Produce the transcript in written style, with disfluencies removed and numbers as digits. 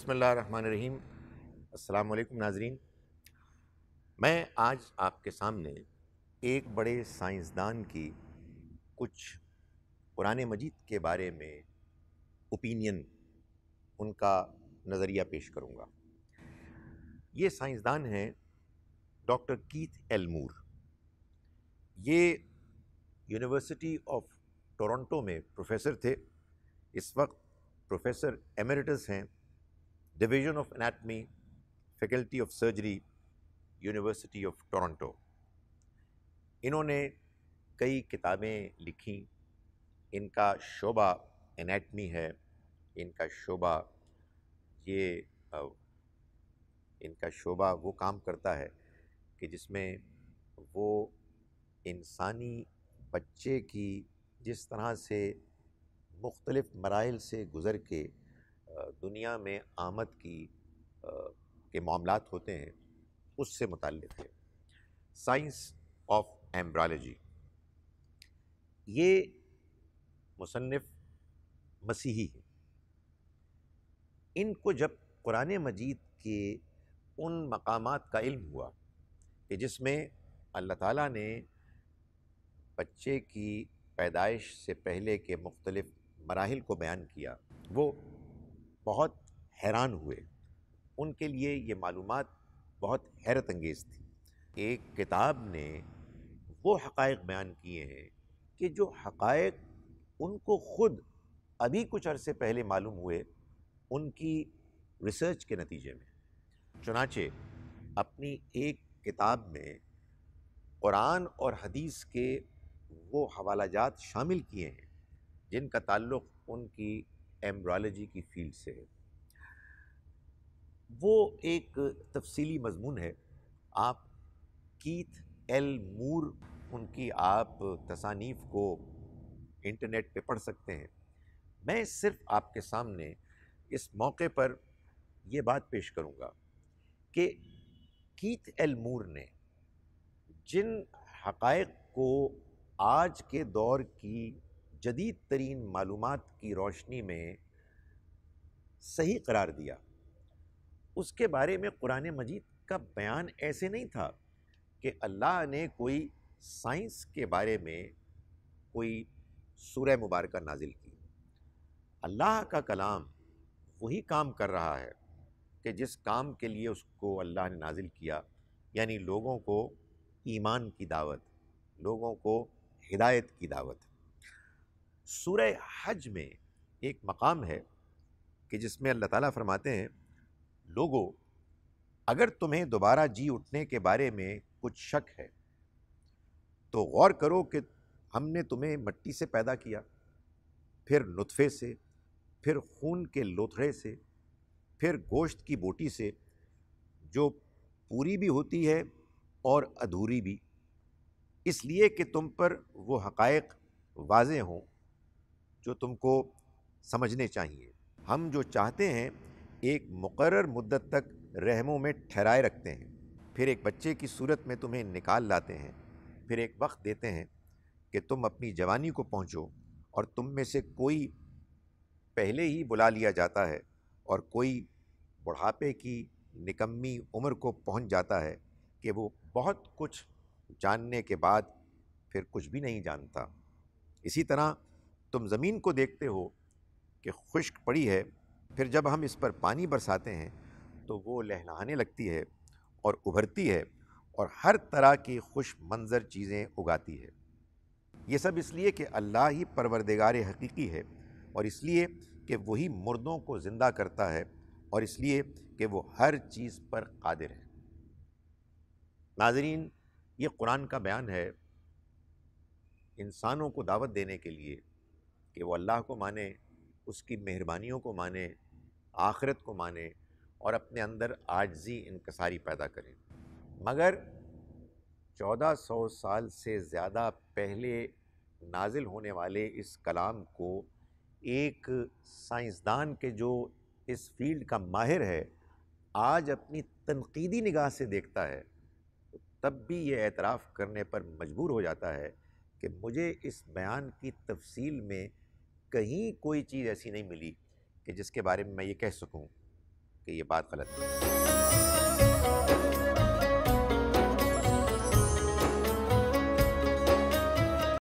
بسم اللہ الرحمن الرحیم۔ السلام علیکم ناظرین، میں آج آپ کے سامنے ایک بڑے سائنسدان کی کچھ قرآن مجید کے بارے میں اوپینین، ان کا نظریہ پیش کروں گا۔ یہ سائنسدان ہیں ڈاکٹر کیتھ ایل مور۔ یہ یونیورسٹی آف ٹورنٹو میں پروفیسر تھے، اس وقت پروفیسر ایمریٹس ہیں، division of anatomy, faculty of surgery, university of Toronto. انہوں نے کئی کتابیں لکھیں۔ ان کا شعبہ انیٹمی ہے، ان کا شعبہ وہ کام کرتا ہے کہ جس میں وہ انسانی بچے کی جس طرح سے مختلف مراحل سے گزر کے دنیا میں آمد کے معاملات ہوتے ہیں، اس سے متعلق ہے۔ Science of embryology. یہ مصنف مسیحی ہیں۔ ان کو جب قرآن مجید کے ان مقامات کا علم ہوا کہ جس میں اللہ تعالیٰ نے بچے کی پیدائش سے پہلے کے مختلف مراحل کو بیان کیا، وہ بہت حیران ہوئے۔ ان کے لیے یہ معلومات بہت حیرت انگیز تھی۔ ایک کتاب نے وہ حقائق بیان کیے ہیں کہ جو حقائق ان کو خود ابھی کچھ عرصے پہلے معلوم ہوئے ان کی ریسرچ کے نتیجے میں۔ چنانچہ اپنی ایک کتاب میں قرآن اور حدیث کے وہ حوالہ جات شامل کیے ہیں جن کا تعلق ان کی ایمبرالوجی کی فیلڈ سے ہے۔ وہ ایک تفصیلی مضمون ہے۔ آپ کیتھ ایل مور، ان کی آپ تصانیف کو انٹرنیٹ پہ پڑھ سکتے ہیں۔ میں صرف آپ کے سامنے اس موقع پر یہ بات پیش کروں گا کہ کیتھ ایل مور نے جن حقائق کو آج کے دور کی جدید ترین معلومات کی روشنی میں صحیح قرار دیا، اس کے بارے میں قرآن مجید کا بیان ایسے نہیں تھا کہ اللہ نے کوئی سائنس کے بارے میں کوئی سورہ مبارکہ نازل کی۔ اللہ کا کلام وہی کام کر رہا ہے کہ جس کام کے لیے اس کو اللہ نے نازل کیا، یعنی لوگوں کو ایمان کی دعوت، لوگوں کو ہدایت کی دعوت۔ سورہ حج میں ایک مقام ہے کہ جس میں اللہ تعالیٰ فرماتے ہیں، لوگو اگر تمہیں دوبارہ جی اٹھنے کے بارے میں کچھ شک ہے تو غور کرو کہ ہم نے تمہیں مٹی سے پیدا کیا، پھر نطفے سے، پھر خون کے لوتھڑے سے، پھر گوشت کی بوٹی سے، جو پوری بھی ہوتی ہے اور ادھوری بھی، اس لیے کہ تم پر وہ حقائق واضح ہوں جو تم کو سمجھنے چاہیے۔ ہم جو چاہتے ہیں ایک مقرر مدت تک رحموں میں ٹھہرائے رکھتے ہیں، پھر ایک بچے کی صورت میں تمہیں نکال لاتے ہیں، پھر ایک وقت دیتے ہیں کہ تم اپنی جوانی کو پہنچو، اور تم میں سے کوئی پہلے ہی بلا لیا جاتا ہے اور کوئی بڑھاپے کی نکمی عمر کو پہنچ جاتا ہے کہ وہ بہت کچھ جاننے کے بعد پھر کچھ بھی نہیں جانتا۔ اسی طرح تم زمین کو دیکھتے ہو کہ خشک پڑی ہے، پھر جب ہم اس پر پانی برساتے ہیں تو وہ لہلہانے لگتی ہے اور ابھرتی ہے اور ہر طرح کی خوش منظر چیزیں اگاتی ہے۔ یہ سب اس لیے کہ اللہ ہی پروردگار حقیقی ہے، اور اس لیے کہ وہی مردوں کو زندہ کرتا ہے، اور اس لیے کہ وہ ہر چیز پر قادر ہے۔ ناظرین، یہ قرآن کا بیان ہے انسانوں کو دعوت دینے کے لیے کہ وہ اللہ کو مانے، اس کی مہربانیوں کو مانے، آخرت کو مانے، اور اپنے اندر عاجزی انکساری پیدا کریں۔ مگر 1400 سال سے زیادہ پہلے نازل ہونے والے اس کلام کو ایک سائنسدان کے جو اس فیلڈ کا ماہر ہے آج اپنی تنقیدی نگاہ سے دیکھتا ہے، تو تب بھی یہ اعتراف کرنے پر مجبور ہو جاتا ہے کہ مجھے اس بیان کی تفصیل میں کہیں کوئی چیز ایسی نہیں ملی کہ جس کے بارے میں یہ کہہ سکوں کہ یہ بات غلط ہے۔